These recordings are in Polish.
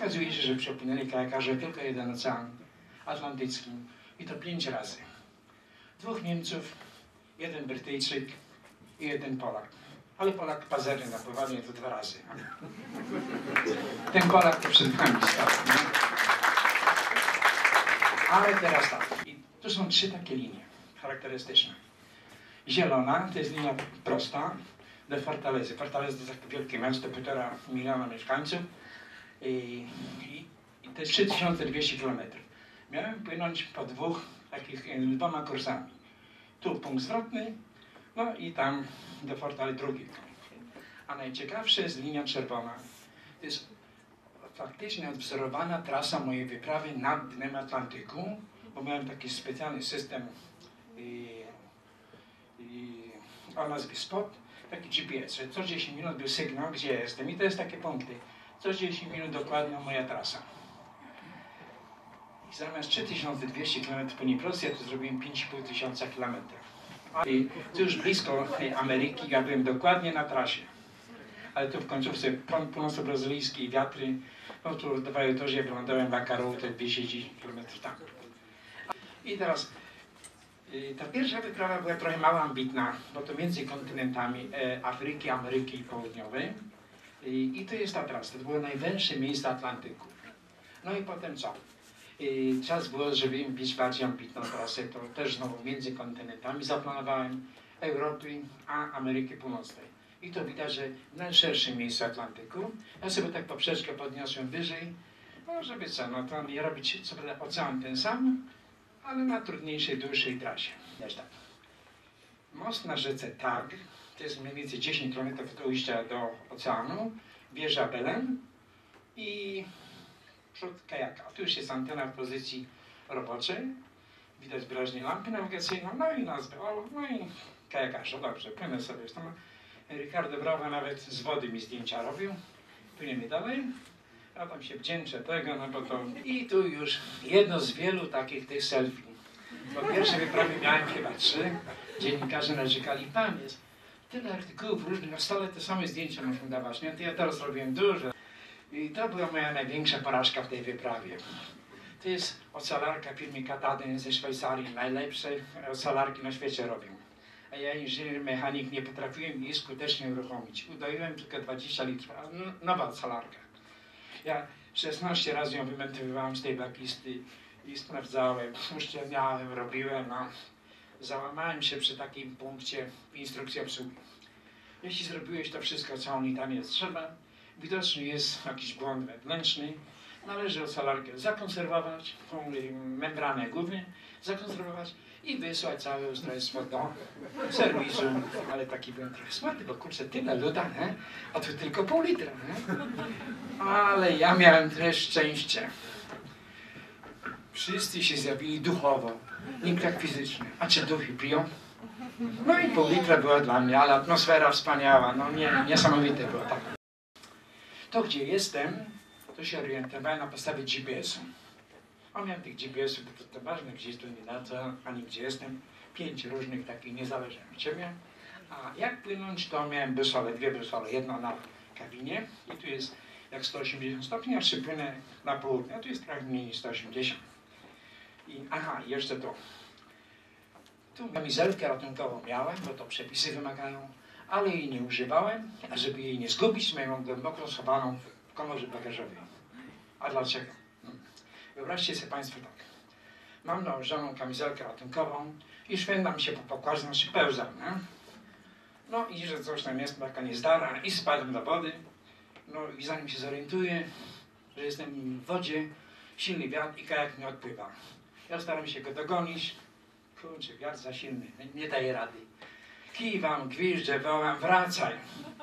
Okazuje się, że przepłynęli kajakarze tylko jeden ocean atlantycki i to 5 razy. 2 Niemców, 1 Brytyjczyk i 1 Polak. Ale Polak pazerny napływany to 2 razy. Ten Polak to przed nami stał. Ale teraz tak. I tu są 3 takie linie charakterystyczne. Zielona to jest linia prosta do Fortalezy. Fortaleza to jest takie wielkie miasto, 1,5 miliona mieszkańców i to jest 3200 km. Miałem płynąć po 2 kursami. Tu punkt zwrotny, no i tam do Fortalezy drugi. A najciekawsza jest linia czerwona. To jest faktycznie odwzorowana trasa mojej wyprawy nad dnem Atlantyku, bo miałem taki specjalny system o nazwie SPOT, taki GPS, że co 10 minut był sygnał, gdzie jestem i to jest takie punkty. Co 10 minut dokładnie moja trasa. I zamiast 3200 km po Niprosie, to zrobiłem 5500 km. I tu już blisko Ameryki, ja byłem dokładnie na trasie. Ale tu w końcówce północno-brazylijskiej wiatry, no tu dawały to, że ja wylądowałem w Acaru, te 210 km tam. I teraz ta pierwsza wyprawa była trochę mało ambitna, bo to między kontynentami Afryki, Ameryki Południowej. I to jest ta trasa, to było najwęższe miejsce Atlantyku. No i potem co? Czas było, żeby mieć bardziej ambitną trasę, to też znowu między kontynentami zaplanowałem Europy, a Ameryki Północnej. I to widać, że najszersze miejsce Atlantyku. Ja sobie tak poprzeczkę podniosłem wyżej, no żeby co, no to nie robić co prawda ocean ten sam, ale na trudniejszej, dłuższej trasie. Tak. Most na rzece Tag, to jest mniej więcej 10 km od ujścia do oceanu, wieża Belen i przód kajaka. Tu już jest antena w pozycji roboczej, widać wyraźnie lampy nawigacyjną, no i nazwę, no i kajakarze, dobrze, płynę sobie już tam. Ricardo Brava nawet z wody mi zdjęcia robił. Płyniemy dalej. Ja tam się wdzięczę tego, no bo to... I tu już jedno z wielu takich tych selfie. Po pierwszej wyprawie miałem chyba 3. Dziennikarze narzekali, pan jest tyle artykułów różnych, a stale te same zdjęcia musimy dawać. Nie? To ja teraz robiłem dużo. I to była moja największa porażka w tej wyprawie. To jest ocalarka firmy Kataden ze Szwajcarii. Najlepsze ocalarki na świecie robią. A ja, inżynier mechanik, nie potrafiłem jej skutecznie uruchomić. Udoiłem tylko 20 litrów, nowa ocalarka. Ja 16 razy ją wymontowywałem z tej baklisty i sprawdzałem, uszczelniałem, robiłem, no. Załamałem się przy takim punkcie w instrukcji obsługi. Jeśli zrobiłeś to wszystko, co oni tam jest trzeba, widocznie jest jakiś błąd wewnętrzny, należy ocalarkę zakonserwować, tą membranę głowy zakonserwować i wysłać całe ustrojstwo do serwisu. Ale taki byłem trochę smarty, bo kurczę, tyle luda, nie? A tu tylko pół litra, nie? Ale ja miałem też szczęście. Wszyscy się zjawili duchowo, nikt jak fizycznie. A czy duchy piją? No i pół litra była dla mnie, ale atmosfera wspaniała, no niesamowite było tak. To gdzie jestem, to się orientowałem na podstawie GPS-u. A miałem tych GPS-ów, to ważne, gdzie to nie na co, ani gdzie jestem. 5 różnych takich niezależnych od ciebie. A jak płynąć, to miałem busole, 2 busole. Jedno na kabinie i tu jest jak 180 stopni, a płynę na południe, a tu jest trochę mniej niż 180. I aha, jeszcze to. Tu kamizelkę ratunkową miałem, bo to przepisy wymagają, ale jej nie używałem, a żeby jej nie zgubić, miałem ją głęboko schowaną w komorze bagażowej. A dlaczego? Wyobraźcie sobie Państwo tak. Mam nałożoną kamizelkę ratunkową i szwendam się po pokładzie, znaczy pełzam, nie? No i że coś tam jest, taka niezdara i spadłem do wody. No i zanim się zorientuję, że jestem w wodzie, silny wiatr i kajak nie odpływa. Ja staram się go dogonić. Kurczę, wiatr za silny, nie daje rady. Kiwam, gwiżdżę, wołam, wracaj.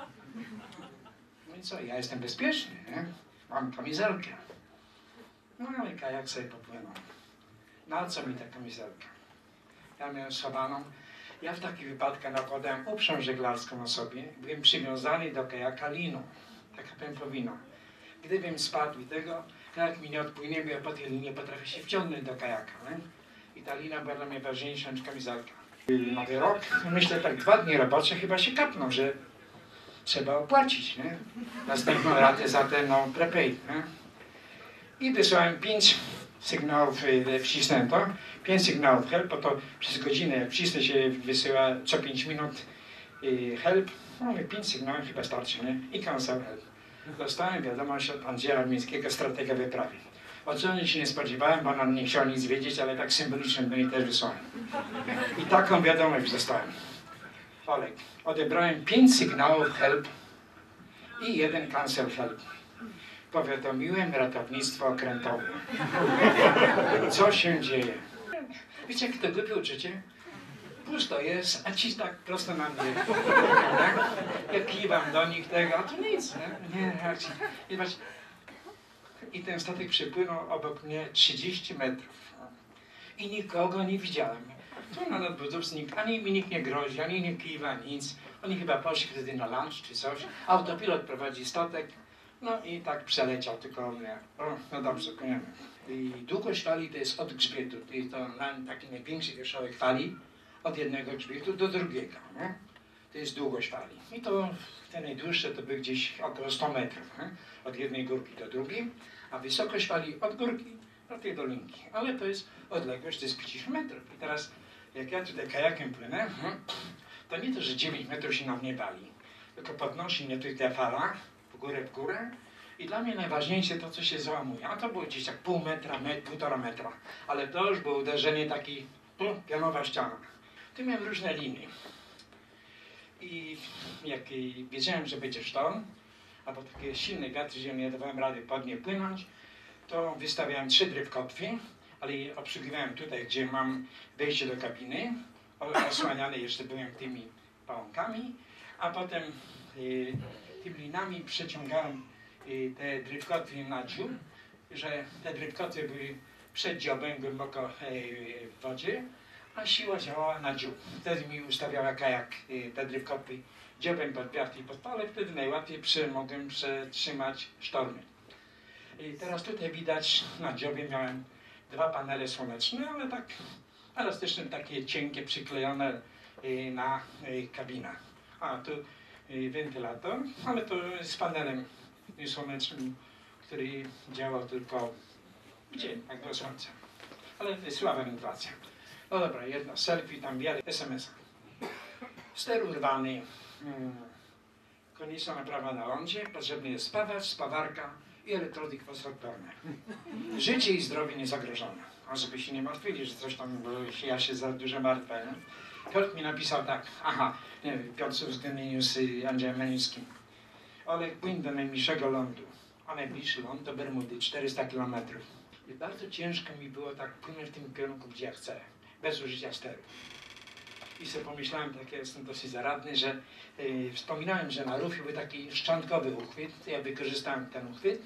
No i co, ja jestem bezpieczny, nie? Mam kamizelkę. No ale kajak sobie popłynął. Na co mi ta kamizelka? Ja miałem schowaną. Ja w takich wypadkach nakładałem uprząż żeglarską na sobie. Byłem przywiązany do kajaka liną. Taka pępowina. Gdybym spadł i tego, kajak mi nie odpłynie, bo ja po tej linie potrafię się wciągnąć do kajaka. Nie? I ta lina była dla mnie ważniejsza niż kamizelka. Nowy rok, myślę tak 2 dni robocze chyba się kapną, że trzeba opłacić, nie? Następną ratę za ten prepaid, nie? I wysłałem 5 sygnałów, wcisnąłem to, 5 sygnałów help, bo to przez godzinę, jak wcisnę się wysyła co 5 minut help, no 5 sygnałów chyba starczy, nie? I cancel help. Dostałem wiadomość od Andrzeja Armińskiego, stratega wyprawy. O co się nie spodziewałem, bo on nie chciał nic wiedzieć, ale tak symbolicznie do niej też wysłałem. I taką wiadomość dostałem. Olek, odebrałem 5 sygnałów help i 1 cancel help. Powiadomiłem ratownictwo okrętowe. Co się dzieje? Wiecie, jak to głupie uczycie? Pusto jest, a ci tak prosto na mnie. Ja kiwam do nich tego, a tu nic, nie reakcji. I ten statek przypłynął obok mnie 30 metrów. I nikogo nie widziałem. Tu na nadbudówce ani mi nikt nie grozi, ani nie kiwa, nic. Oni chyba poszli wtedy na lunch czy coś. Autopilot prowadzi statek. No i tak przeleciał, tylko mnie. No dobrze, kończymy. I długość fali to jest od grzbietu. I to taki największy wierzchołek fali od jednego grzbietu do drugiego. Nie? To jest długość fali. I to te najdłuższe to by gdzieś około 100 metrów. Nie? Od jednej górki do drugiej. A wysokość fali od górki do tej dolinki. Ale to jest odległość, to jest 50 metrów. I teraz jak ja tutaj kajakiem płynę, to nie to, że 9 metrów się na mnie wali. Tylko podnosi mnie tutaj ta fala w górę. I dla mnie najważniejsze to, co się załamuje. A to było gdzieś tak pół metra, półtora metra. Ale to już było uderzenie taki, pionowa ściana. Tu miałem różne linie. I jak wiedziałem, że będzie sztorm, albo takie silne wiatry, że nie dawałem rady pod nie płynąć, to wystawiałem 3 drywkotwy, ale je obsługiwałem tutaj, gdzie mam wejście do kabiny, osłaniany jeszcze byłem tymi pałonkami, a potem tymi linami przeciągałem te drywkotwy na dziób, że te drywkotwy były przed dziobem głęboko w wodzie, a siła działała na dziób. Wtedy mi ustawiała kajak te drywkotwy dziobem pod wiatr i pod pale, wtedy najłatwiej mogłem przetrzymać sztormy. I teraz tutaj widać, na dziobie miałem 2 panele słoneczne, ale tak elastyczne, takie cienkie, przyklejone na kabinę. A tu wentylator, ale to z panelem słonecznym, który działał tylko w dzień, jak było słońce. Ale słaba wentylacja. No dobra, jedno selfie, tam wiele SMS-a. Ster urwany, konieczna naprawa na lądzie, potrzebny jest spawacz, spawarka i elektrodyk fosfortorny. Życie i zdrowie niezagrożone. A żeby się nie martwili, że coś tam, bo ja się za dużo martwię. Nie? Piotr mi napisał tak, Piotr z uwzględnieniem z Andrzejem Melińskim. Olek, płyń do najbliższego lądu. A najbliższy ląd to Bermudy, 400 km. I bardzo ciężko mi było tak płynąć w tym kierunku, gdzie ja chcę, bez użycia steru. I sobie pomyślałem, tak ja jestem dosyć zaradny, że wspominałem, że na rufie był taki szczątkowy uchwyt, to ja wykorzystałem ten uchwyt.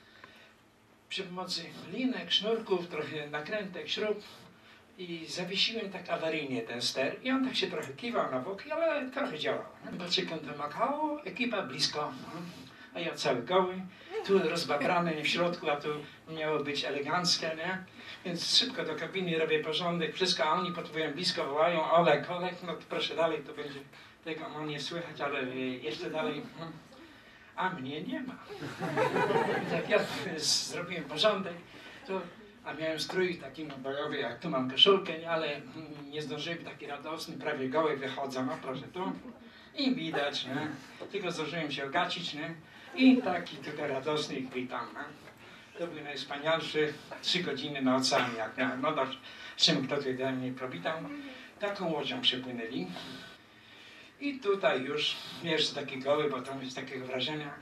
Przy pomocy linek, sznurków, trochę nakrętek, śrub i zawiesiłem tak awaryjnie ten ster i on tak się trochę kiwał na boki, ale trochę działał. Patrzę, jak on wymakało, ekipa blisko, a ja cały goły, tu rozbabrany w środku, a tu miało być eleganckie, nie? Więc szybko do kabiny robię porządek, wszystko, a oni podpływają blisko, wołają Olek, no to proszę dalej, to będzie tego nie słychać, ale jeszcze dalej, a mnie nie ma. I tak ja zrobiłem porządek, a miałem strój taki bojowy, jak tu mam koszulkę, ale nie zdążyłem, taki radosny, prawie goły wychodzę, no proszę tu i widać, nie? Tylko zdążyłem się ogacić, nie? I taki tylko radosny ich witam. Nie? To były najwspanialsze 3 godziny na oceanie, jak miałem. No dobrze, czym kto tutaj mnie powitał. Taką łodzią przypłynęli. I tutaj już, jeszcze taki goły, bo tam jest takiego wrażenia.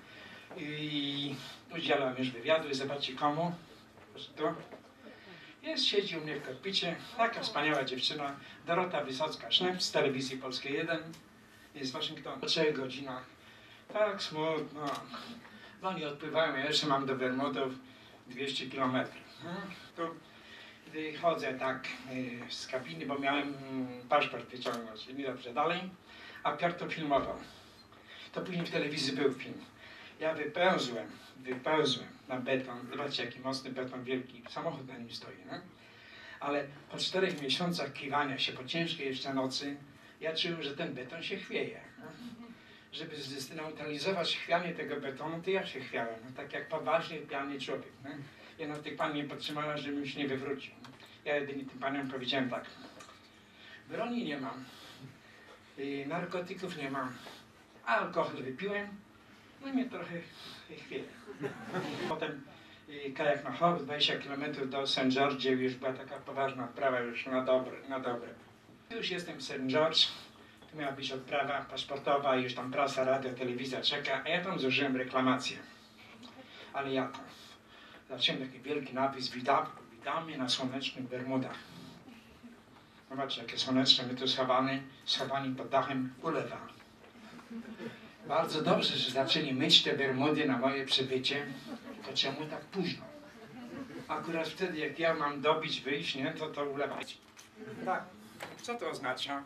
I udzielam już wywiadu i zobaczcie komu. Tu. Siedzi u mnie w kokpicie taka wspaniała dziewczyna, Dorota Wysocka-Sznep z telewizji Polskiej 1. Jest w Waszyngtonie. Po 3 godzinach. Tak smutno. No nie odpływają, ja jeszcze mam do Bermudów 200 km. Tu wychodzę tak z kabiny, bo miałem paszport wyciągnąć. I dobrze, dalej. A Piotr to filmował. To później w telewizji był film. Ja wypełzłem na beton. Zobaczcie, jaki mocny beton, wielki. Samochód na nim stoi, nie? Ale po 4 miesiącach kiwania się, po ciężkiej jeszcze nocy, ja czułem, że ten beton się chwieje. Żeby zneutralizować chwianie tego betonu, to ja się chwiałem. Tak jak poważnie pijany człowiek. Nie? Jedna z tych pan mnie podtrzymała, żebym się nie wywrócił. Ja jedynie tym panom powiedziałem tak. Broni nie mam, narkotyków nie mam, a alkohol wypiłem, no i mnie trochę chwilę. Potem kajak na Hop, 20 km do St. George, już była taka poważna odprawa już na dobre. Już jestem w St. George, tu miała być odprawa paszportowa, już tam prasa, radio, telewizja czeka, a ja tam złożyłem reklamację. Ale jaką? Zacząłem taki wielki napis, witamy na słonecznych Bermudach. Zobaczcie, jakie słoneczne, my tu schowani pod dachem ulewa. Bardzo dobrze, że zaczęli myć te Bermudy na moje przybycie, to czemu tak późno? Akurat wtedy, jak ja mam dobić, wyjść, nie, to ulewać. Tak. Co to oznacza?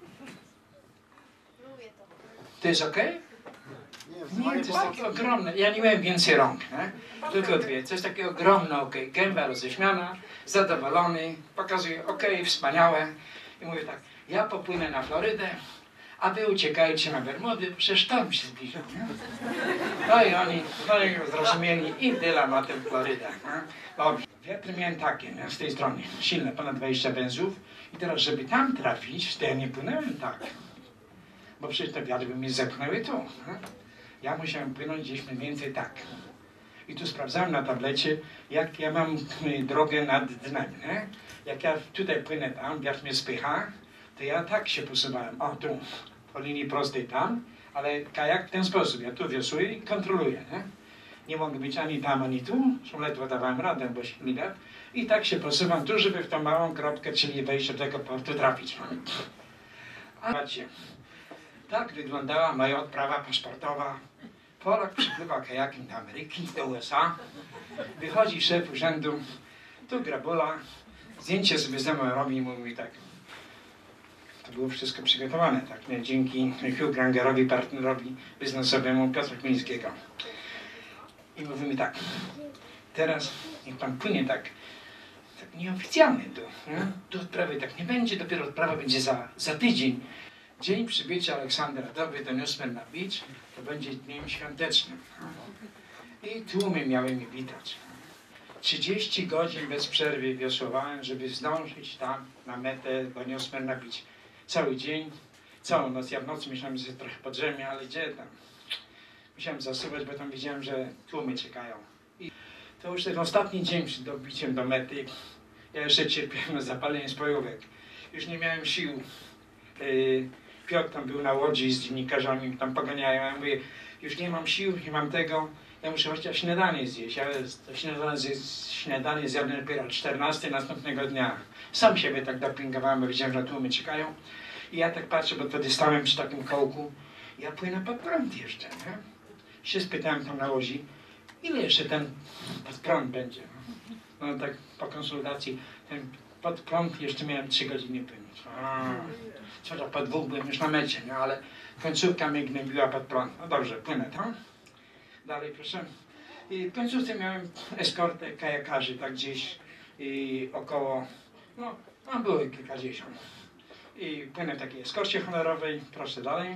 To jest ok? Nie, to jest takie ogromne. Ja nie miałem więcej rąk, nie? Tylko dwie. To jest takie ogromne ok. Gęba roześmiana, zadowolony, pokazuje ok, wspaniałe. I mówię tak, ja popłynę na Florydę, a wy uciekajcie na Bermudy, przecież sztorm się zbliża. No i oni zrozumieli i dyla na tę Florydę. Dobrze. Wiatry miałem takie, nie? Z tej strony, silne, ponad 20 węzłów. I teraz, żeby tam trafić, to ja nie płynąłem tak. Bo przecież te wiatry by mnie zepchnęły tu. Nie? Ja musiałem płynąć gdzieś mniej więcej tak. I tu sprawdzałem na tablecie, jak ja mam drogę nad dnem. Nie? Jak ja tutaj płynę tam, wiatr mnie spycha, to ja tak się posuwałem. O, tu, po linii prostej tam, ale kajak w ten sposób. Ja tu wiosłuję i kontroluję. Nie mogę być ani tam, ani tu. Zresztą ledwo dawałem radę, bo silny wiatr. I tak się posuwam tu, żeby w tą małą kropkę, czyli wejść do tego portu trafić. A zobaczcie, tak wyglądała moja odprawa paszportowa. Polak przypływa kajakiem do Ameryki, do USA. Wychodzi szef urzędu, tu grabula, zdjęcie sobie ze mną robi i mówi tak. To było wszystko przygotowane, tak, nie? Dzięki Hugh Grangerowi, partnerowi biznesowemu Piotra Chmielskiego. I mówi mi tak, teraz niech pan płynie tak nieoficjalnie tu. Nie? Tu odprawy tak nie będzie, dopiero odprawa będzie za tydzień. Dzień przybycia Aleksandra Doby do Newsman Beach to będzie dniem świątecznym. I tłumy miały mi witać. 30 godzin bez przerwy wiosłowałem, żeby zdążyć tam na metę do Newsman Beach. Cały dzień, całą noc. Ja w nocy myślałem, że trochę poddrzemie, ale gdzie tam? Musiałem zasuwać, bo tam widziałem, że tłumy czekają. I to już ten ostatni dzień przed dobiciem do mety. Ja jeszcze cierpiałem na zapalenie spojówek. Już nie miałem sił. Piotr tam był na łodzi z dziennikarzami, tam poganiają. Ja mówię, już nie mam sił, nie mam tego. Ja muszę chociaż śniadanie zjeść. Ja to śniadanie zjadłem dopiero o 14 następnego dnia. Sam siebie tak dopingowałem, bo widziałem, że tłumy czekają. I ja tak patrzę, bo wtedy stałem przy takim kołku. Ja płynę pod prąd jeszcze, nie? Się spytałem tam na łodzi, ile jeszcze ten pod prąd będzie? No tak po konsultacji, ten pod prąd jeszcze miałem 3 godziny płynąć. Co to, po 2 byłem już na mecie, no ale końcówka mnie gnębiła pod prąd. No dobrze, płynę tam. Dalej proszę. I w końcówce miałem eskortę kajakarzy, tak gdzieś około, no było kilkadziesiąt. I płynę w takiej eskorcie honorowej, proszę dalej.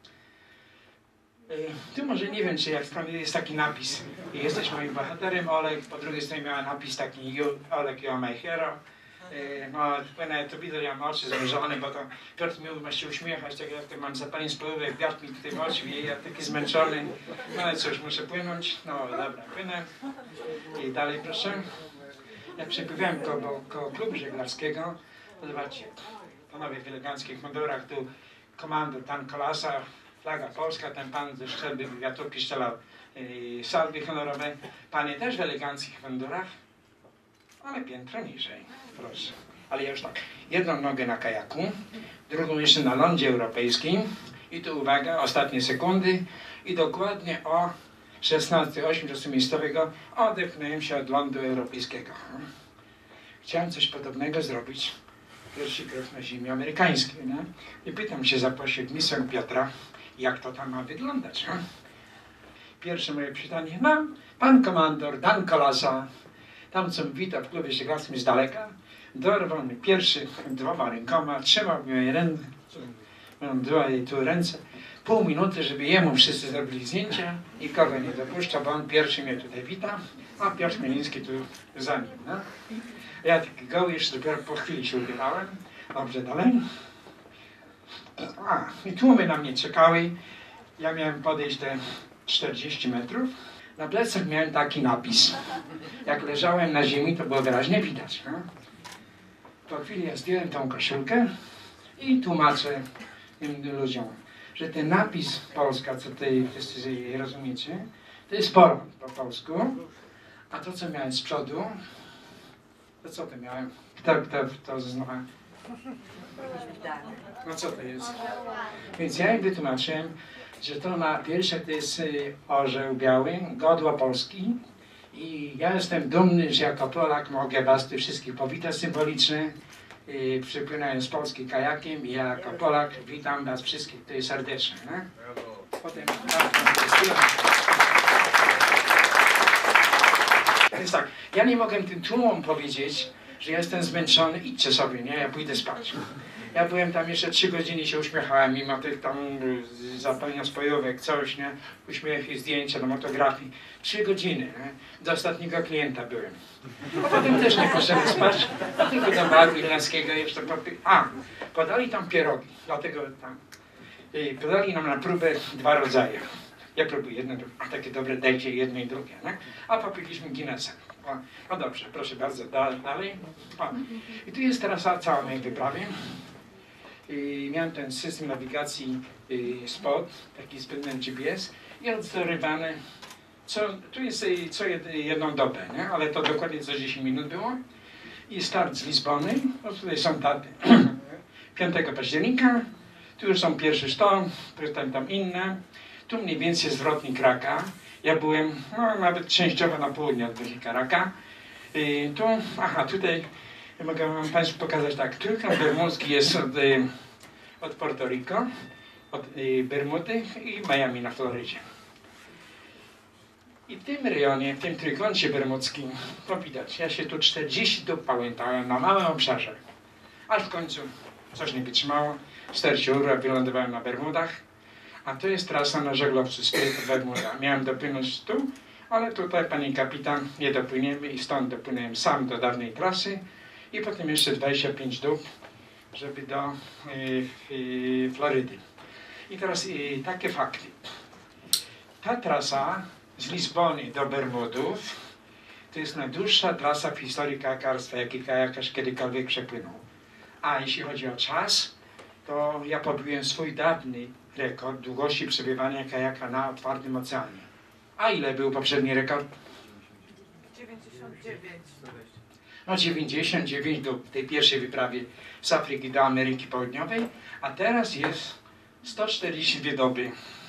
Tu może nie wiem, czy jak jest taki napis, jesteś moim bohaterem, Olek, po drugiej stronie miała napis taki Olek, you are my hero. No, płynę, to widać, ja mam oczy zamierzone, bo to Piotr mi ma się uśmiechać, tak jak mam zapalenie spojówek, wiatr mi tutaj w oczy wieje, ja taki zmęczony. No ale cóż, muszę płynąć. No dobra, płynę. I dalej proszę. Jak przepływałem koło klubu żeglarskiego, to zobaczcie, panowie w eleganckich mundurach, tu komandor Tan Kolasa, flaga polska, ten pan ze strzelby wiatrówki strzelał salwy honorowe. Panie też w eleganckich mundurach, ale piętro niżej, proszę. Ale ja już tak, jedną nogę na kajaku, drugą jeszcze na lądzie europejskim i tu uwaga, ostatnie sekundy i dokładnie o 16:08 miejscowego odepchnąłem się od lądu europejskiego. Chciałem coś podobnego zrobić. Pierwszy krok na ziemi amerykańskiej, nie? I pytam się za pośrednictwem Piotra, jak to tam ma wyglądać. Nie? Pierwsze moje pytanie, no, pan komandor Dan Kolasa, tam co mi wita w klubie żeglarskim z daleka, dorwał mi pierwszy 2 rękoma, trzymał mi moje ręce, mam 2 tu ręce, pół minuty, żeby jemu wszyscy zrobili zdjęcia, nikogo nie dopuszcza, bo on pierwszy mnie tutaj wita, a Piotr Chmieliński tu za nim. No. Ja taki goły, jeszcze dopiero po chwili się ubierałem. Dobrze, dalej. I tłumy na mnie czekały. Ja miałem podejść te 40 metrów. Na plecach miałem taki napis. Jak leżałem na ziemi, to było wyraźnie widać. No. Po chwili ja zdjąłem tą koszulkę i tłumaczę tym ludziom, że ten napis Polska, co tutaj wszyscy rozumiecie, to jest poro po polsku, a to, co miałem z przodu, to co to miałem? Kto zna? No co to jest? Więc ja im wytłumaczyłem, że to na pierwsze to jest orzeł biały, godło Polski i ja jestem dumny, że jako Polak mogę was tu wszystkich powitać symbolicznie. Przypłynąłem z Polski kajakiem i ja jako Polak witam was wszystkich tutaj serdecznie. Nie? Potem więc tak, ja nie mogę tym tłumom powiedzieć, że ja jestem zmęczony, idźcie sobie, nie? Ja pójdę spać. Ja byłem tam jeszcze 3 godziny, się uśmiechałem, mimo tych tam zapalenia spojówek, coś, nie? Uśmiechy, zdjęcia, do fotografii. 3 godziny, nie? Do ostatniego klienta byłem. A potem też nie poszedłem spać, a tylko do baru irlandzkiego jeszcze podali tam pierogi, dlatego tam podali nam na próbę 2 rodzaje. Ja próbuję jedno, a takie dobre dajcie jedno i drugie, nie? A popiliśmy Guinnessa. No dobrze, proszę bardzo, dalej. I tu jest trasa cała mojej wyprawy. Miałem ten system nawigacji spot, taki z pewnym GPS i odzorywany. Tu jest co jedną dobę, nie? Ale to dokładnie co 10 minut było. I start z Lizbony, no tutaj są daty 5 października, tu już są pierwszy sztorm, tam inne. Tu mniej więcej zwrotnik Raka. Ja byłem nawet częściowo na południe od Wysika Raka. Tutaj mogę wam Państwu pokazać tak. Trójkąt Bermudzki jest od Puerto Rico, od Bermudy i Miami na Florydzie. I w tym rejonie, w tym trójkącie bermudzkim, to widać, ja się tu 40 dób pamiętałem na małym obszarze. Aż w końcu coś nie wytrzymało. 40 wylądowałem na Bermudach. A to jest trasa na żaglowcu z Bermuda. Miałem dopłynąć tu, ale tutaj pani kapitan, nie dopłyniemy i stąd dopłynąłem sam do dawnej trasy i potem jeszcze 25 dób, żeby do Florydy. I teraz takie fakty. Ta trasa z Lizbony do Bermudów to jest najdłuższa trasa w historii kajakarstwa, jaki kajakarz kiedykolwiek przepłynął. A jeśli chodzi o czas, to ja pobiłem swój dawny rekord długości przebywania kajaka na otwartym oceanie. A ile był poprzedni rekord? 99. No 99 do tej pierwszej wyprawie z Afryki do Ameryki Południowej, a teraz jest 142 doby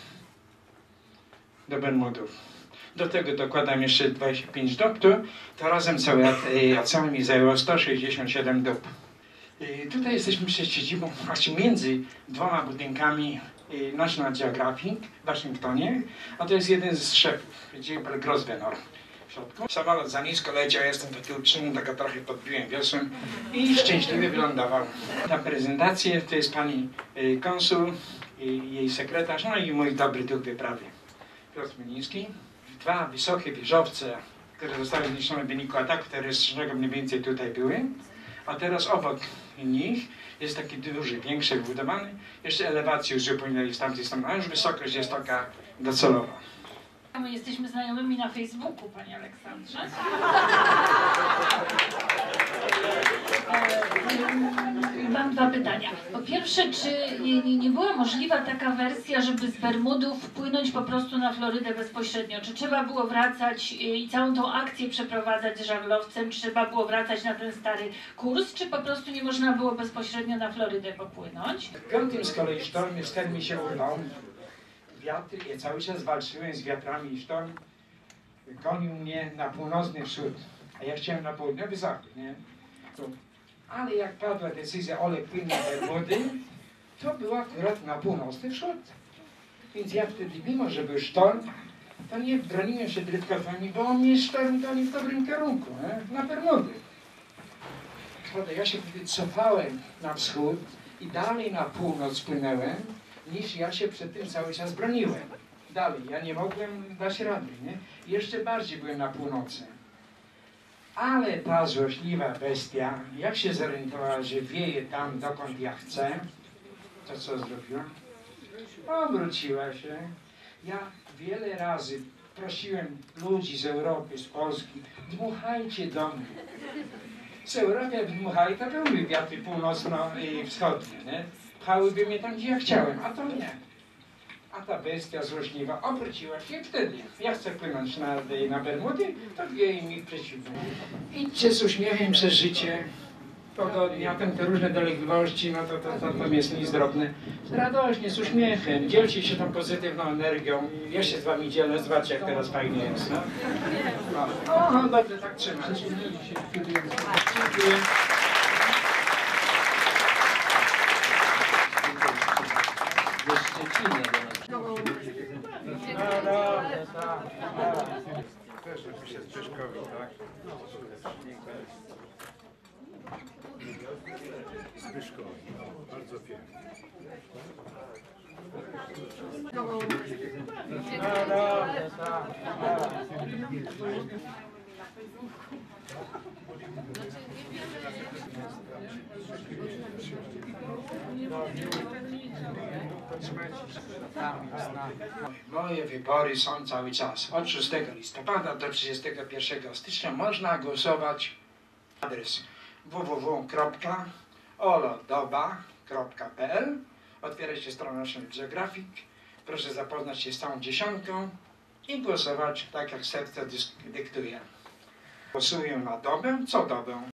do Bermudów. Do tego dokładam jeszcze 25 dób, to razem cały ocean mi zajęło 167 dób. Tutaj jesteśmy przed siedzibą, właśnie między 2 budynkami National Geographic w Waszyngtonie, a to jest jeden z szefów, gdzie był Grosvenor w środku. Samolot za nisko leciał, ja jestem taki uczynny, tak trochę podbiłem wiosłem i szczęśliwie wylądował. Na prezentację to jest pani konsul, jej sekretarz, no i mój dobry duch wyprawy, Piotr Chmieliński. 2 wysokie wieżowce, które zostały zniszczone w wyniku ataku terrorystycznego, mniej więcej tutaj były. A teraz obok nich jest taki duży, większy, wybudowany. Jeszcze elewację uzupełnili z tamtej strony, a już wysokość jest taka docelowa. My jesteśmy znajomymi na Facebooku, panie Aleksandrze. Mam 2 pytania. Po pierwsze, czy nie była możliwa taka wersja, żeby z Bermudów wpłynąć po prostu na Florydę bezpośrednio? Czy trzeba było wracać i całą tą akcję przeprowadzać z żaglowcem? Czy trzeba było wracać na ten stary kurs? Czy po prostu nie można było bezpośrednio na Florydę popłynąć? W 5. z kolei sztormie wtedy mi się urwał. Wiatry, ja cały czas walczyłem z wiatrami i sztorm gonił mnie na północny wschód, a ja chciałem na południowy zachód, nie? Ale jak padła decyzja o płyn na Bermudy, to był akurat na północny wschód. Więc ja wtedy, mimo że był sztorm, to nie broniłem się drywkowcami, bo mnie sztorm goni w dobrym kierunku, nie? Na Bermudy. Ja się wtedy cofałem na wschód i dalej na północ płynęłem, niż ja się przed tym cały czas broniłem. Dalej, ja nie mogłem dać rady, nie? Jeszcze bardziej byłem na północy. Ale ta złośliwa bestia, jak się zorientowała, że wieje tam, dokąd ja chcę, to co zrobiła? Obróciła się. Ja wiele razy prosiłem ludzi z Europy, z Polski, dmuchajcie do mnie. Z Europy jak dmuchali, to były wiatry północno i wschodnie, nie? Pchałyby mnie tam, gdzie ja chciałem, a to nie. A ta bestia złośliwa obróciła się i wtedy, ja chcę płynąć na Bermudy, to wieje mi przeciwko. Idźcie z uśmiechem przez życie, pogodnie, a te różne dolegliwości, no to jest niezdrobne. Radośnie, z uśmiechem, dzielcie się tą pozytywną energią. Ja się z wami dzielę, zobaczcie jak teraz fajnie jest, no. O, dobrze, tak trzymać. Dziękuję. Ze Szczecina do nas. Też napiszę Zbyszkowi, tak? Zbyszkowi, bardzo pięknie. Moje wybory są cały czas. Od 6 listopada do 31 stycznia można głosować. Adres www.olodoba.pl. Otwiera się strona National Geographic. Proszę zapoznać się z całą dziesiątką i głosować tak jak serce dyktuje. Głosuję na dobę, co dobę.